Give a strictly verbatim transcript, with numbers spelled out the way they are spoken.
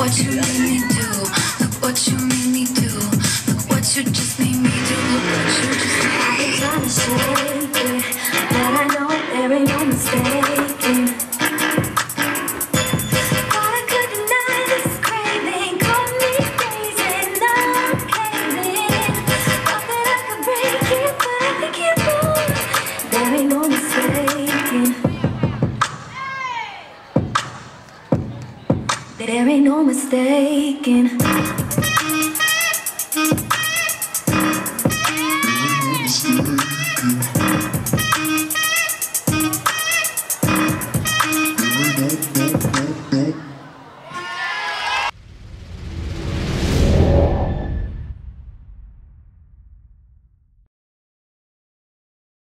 what you made me do. Look what you made me do. Look what you just made me do. Look what you just made me do. I've been trying to shake it, but I know there ain't no mistaking. But I could deny this craving. Caught me gazing, now I'm caving. Thought that I could break it, but I think it won't. There ain't no mistaking. There ain't no mistaking.